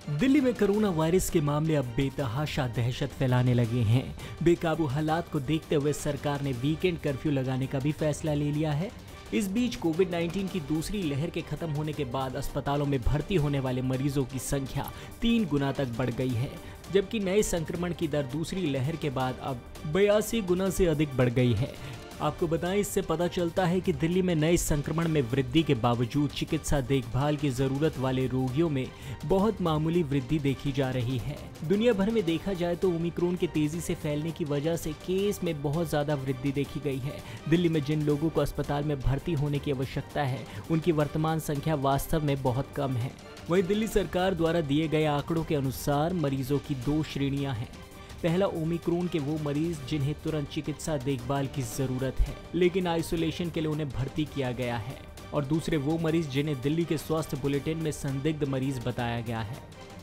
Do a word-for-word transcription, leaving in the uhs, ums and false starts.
दिल्ली में corona virus के मामले अब बेतहाशा दहशत फैलाने लगे हैं। बेकाबू हालात को देखते हुए सरकार ने वीकेंड कर्फ्यू लगाने का भी फैसला ले लिया है। इस बीच कोविड उन्नीस की दूसरी लहर के खत्म होने के बाद अस्पतालों में भर्ती होने वाले मरीजों की संख्या तीन गुना तक बढ़ गई है, जबकि नए संक्रमण की दर दूसरी लहर के बाद अब बयासी गुना से अधिक बढ़ गई है। आपको बताएं, इससे पता चलता है कि दिल्ली में नए संक्रमण में वृद्धि के बावजूद चिकित्सा देखभाल की जरूरत वाले रोगियों में बहुत मामूली वृद्धि देखी जा रही है। दुनिया भर में देखा जाए तो ओमिक्रॉन के तेजी से फैलने की वजह से केस में बहुत ज्यादा वृद्धि देखी गई है। दिल्ली में जिन लोगों को अस्पताल में भर्ती होने की आवश्यकता है, उनकी वर्तमान संख्या वास्तव में बहुत कम है। वहीं दिल्ली सरकार द्वारा दिए गए आंकड़ों के अनुसार मरीजों की दो श्रेणियां हैं। पहला, ओमिक्रॉन के वो मरीज जिन्हें तुरंत चिकित्सा देखभाल की जरूरत है लेकिन आइसोलेशन के लिए उन्हें भर्ती किया गया है, और दूसरे वो मरीज जिन्हें दिल्ली के स्वास्थ्य बुलेटिन में संदिग्ध मरीज बताया गया है।